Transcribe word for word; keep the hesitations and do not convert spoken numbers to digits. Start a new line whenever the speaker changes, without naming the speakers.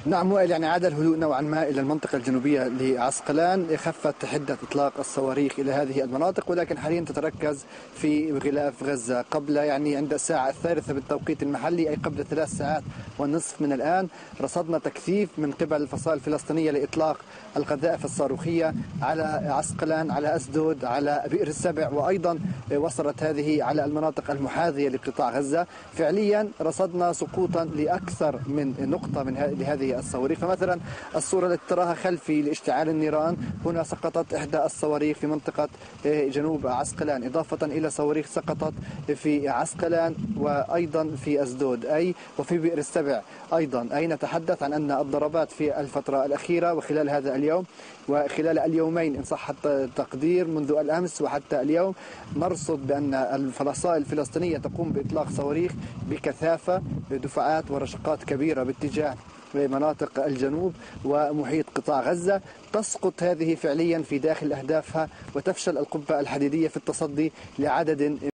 نعم وائل، يعني عاد الهدوء نوعا ما إلى المنطقة الجنوبية لعسقلان، خفت حدة إطلاق الصواريخ إلى هذه المناطق، ولكن حاليا تتركز في غلاف غزة. قبل يعني عند الساعة الثالثة بالتوقيت المحلي، أي قبل ثلاث ساعات والنصف من الآن، رصدنا تكثيف من قبل الفصائل الفلسطينية لإطلاق القذائف الصاروخية على عسقلان، على أسدود، على بئر السبع، وأيضا وصلت هذه على المناطق المحاذية لقطاع غزة. فعليا رصدنا سقوطا لأكثر من نقطة من هذه الصواريخ. فمثلا الصورة التي تراها خلفي لاشتعال النيران، هنا سقطت إحدى الصواريخ في منطقة جنوب عسقلان، إضافة إلى صواريخ سقطت في عسقلان وأيضا في أسدود أي وفي بئر السبع أيضا. أي نتحدث عن أن الضربات في الفترة الأخيرة وخلال هذا اليوم وخلال اليومين إن صح التقدير منذ الأمس وحتى اليوم، نرصد بأن الفصائل الفلسطينية تقوم بإطلاق صواريخ بكثافة، دفعات ورشقات كبيرة باتجاه مناطق الجنوب ومحيط قطاع غزة. تسقط هذه فعليا في داخل أهدافها، وتفشل القبة الحديدية في التصدي لعدد